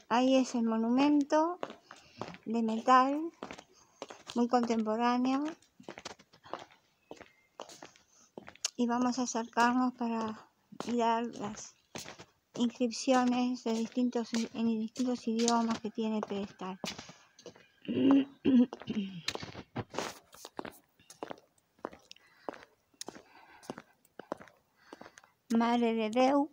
Ahí es el monumento de metal, muy contemporáneo. Y vamos a acercarnos para mirar las inscripciones en distintos idiomas que tiene el pedestal. Madre de Déu.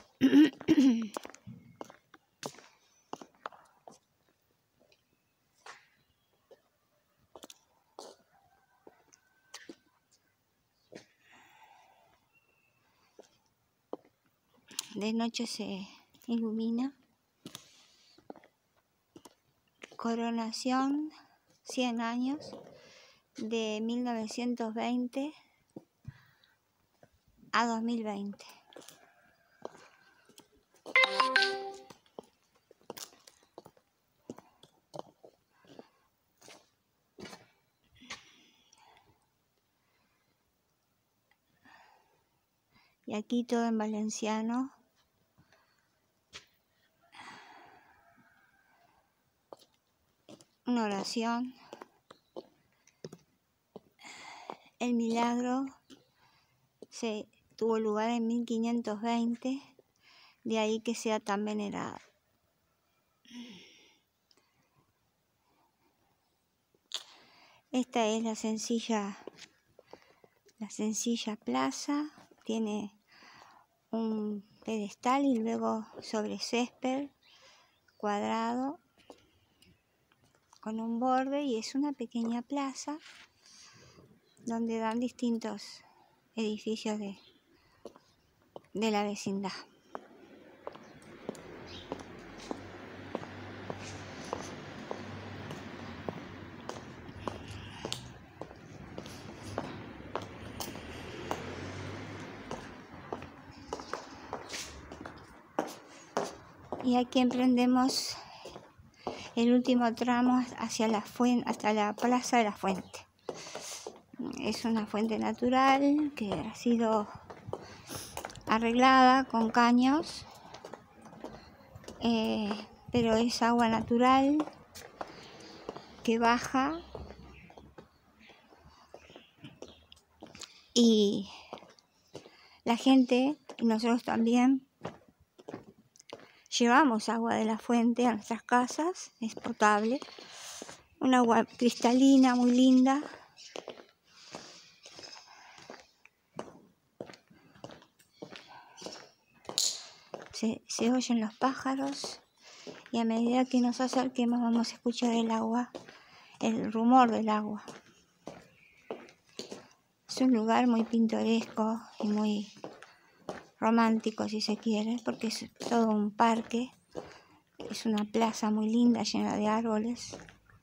De noche se ilumina. Coronación, 100 años, de 1920 a 2020. Y aquí todo en valenciano. Una oración. El milagro se tuvo lugar en 1520, de ahí que sea tan venerado. Esta es la sencilla plaza, tiene un pedestal y luego sobre césped cuadrado con un borde, y es una pequeña plaza donde dan distintos edificios de la vecindad. Y aquí emprendemos el último tramo hacia la fuente, hasta la Plaza de la Fuente. Es una fuente natural que ha sido arreglada con caños, pero es agua natural que baja, y la gente, y nosotros también, llevamos agua de la fuente a nuestras casas. Es potable, un agua cristalina muy linda. Se oyen los pájaros, y a medida que nos acerquemos vamos a escuchar el agua, el rumor del agua. Es un lugar muy pintoresco y muy romántico, si se quiere, porque es todo un parque. Es una plaza muy linda, llena de árboles.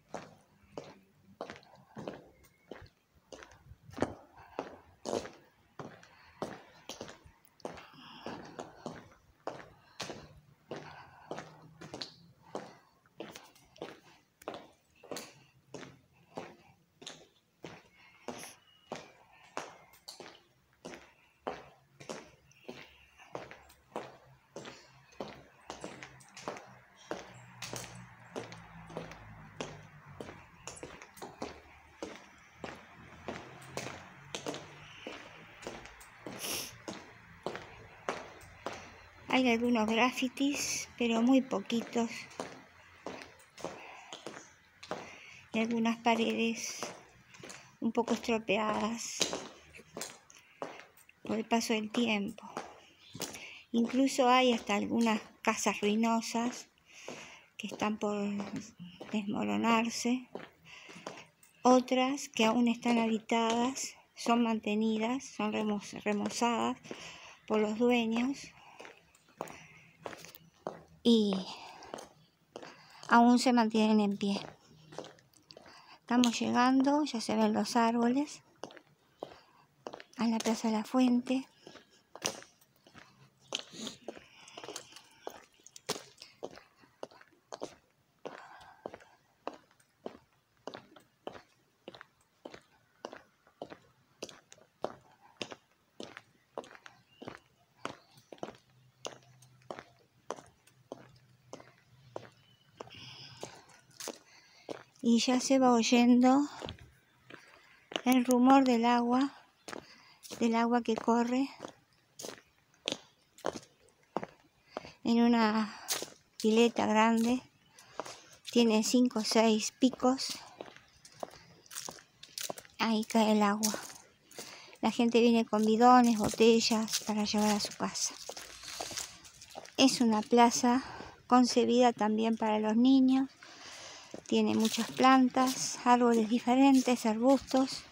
Hay algunos grafitis, pero muy poquitos. Y algunas paredes un poco estropeadas por el paso del tiempo. Incluso hay hasta algunas casas ruinosas que están por desmoronarse. Otras que aún están habitadas, son mantenidas, son remozadas por los dueños y aún se mantienen en pie. Estamos llegando, ya se ven los árboles, a la Plaza de la Fuente. y ya se va oyendo el rumor del agua que corre en una pileta grande. Tiene 5 o 6 picos. Ahí cae el agua. La gente viene con bidones, botellas para llevar a su casa. Es una plaza concebida también para los niños. Tiene muchas plantas, árboles diferentes, arbustos.